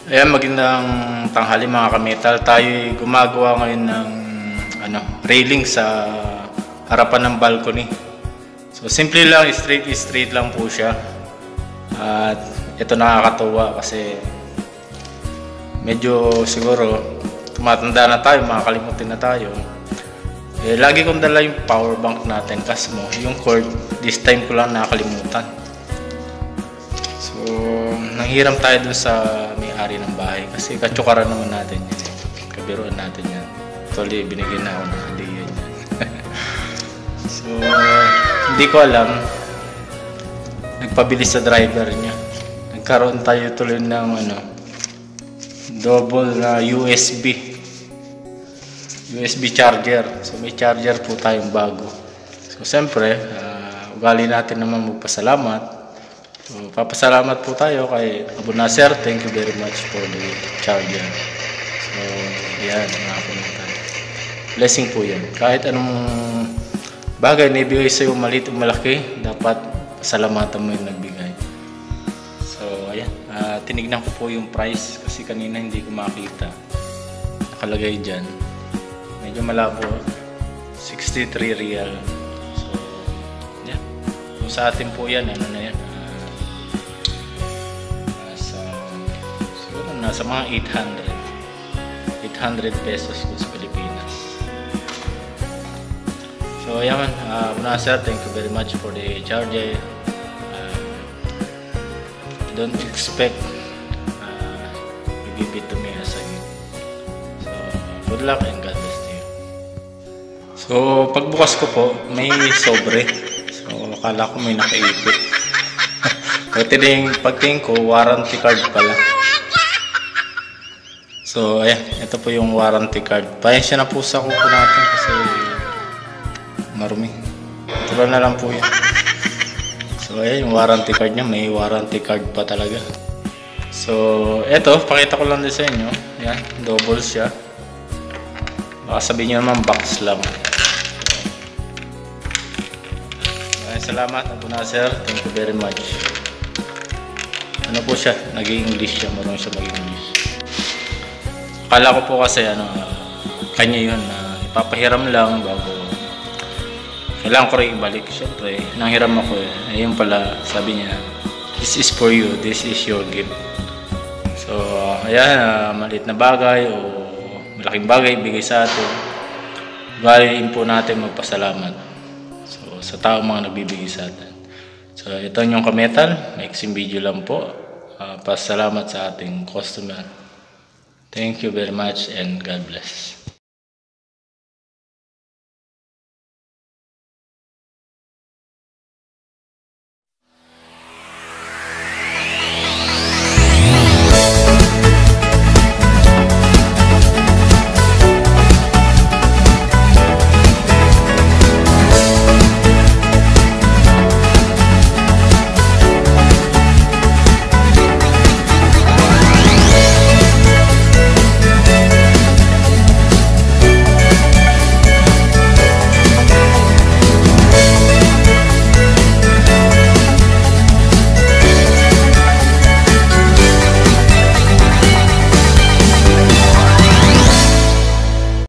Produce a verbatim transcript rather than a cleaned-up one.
Ayan, magandang tanghali mga ka-metal. Tayo gumagawa ngayon ng ano, railing sa harapan ng balcony. So simple lang, straight straight lang po siya. At ito nakakatuwa kasi medyo siguro tumatanda na tayo, makakalimutin na tayo. Eh, lagi kong dala yung power bank natin, kasi mo yung cord, this time ko lang nakakalimutan. So nanghiram tayo dun sa may-ari ng bahay kasi katsukaran naman natin yan, kabiruan natin yan. Actually binigyan na ako ng hadiah yan. So hindi ko alam, nagpabilis sa driver niya, nagkaroon tayo tuloy ng ano, double na U S B U S B charger. So may charger po tayong bago. So siyempre uh, ugali natin naman magpasalamat. So, papasalamat po tayo kay Abu Nasser. Thank you very much for the charger. So, ayan, mga kumitan. Blessing po yan. Kahit anong bagay na ibigay sa'yo, maliit o malaki, dapat pasalamatan mo yung nagbigay. So, ayan. Uh, tinignan ko po yung price kasi kanina hindi ko makita. Nakalagay dyan. Medyo malabo. sixty-three real. So, ayan. Kung sa atin po yan, ano na yan? Nasa mga eight hundred pesos ko sa Pilipinas. So ayan, uh, Abu Nasser, thank you very much for the charger. uh, don't expect uh, you give it to me as a gift. So good luck and God bless you. So pagbukas ko po, may sobre. So akala ko may nakaipit. Pagtingin ko, warranty card pala. So ayan, ito po yung warranty card. Pasensya na po sa kuko natin kasi marumi. Ito na lang po yan. So ayan yung warranty card niya, may warranty card pa talaga. So ito, pakita ko lang din sa inyo. Ayan, double siya. Baka sabihin nyo naman box lang. Ayan, salamat Abu Nasser, thank you very much. Ano po siya, nag-English siya, marunong siya mag-English. Akala ko po kasi ano, uh, kanya yun, uh, ipapahiram lang bago kailangan ko rin ibalik. Siyempre, nanghiram ako eh. Ayun pala, sabi niya, this is for you, this is your gift. So, uh, ayan, uh, maliit na bagay o malaking bagay ibigay sa atin. Valin po natin magpasalamat. So, sa taong mga nagbibigay sa atin. So, ito yung ka-metal, maiksing video lang po. Uh, pasalamat sa ating customer. Thank you very much and God bless.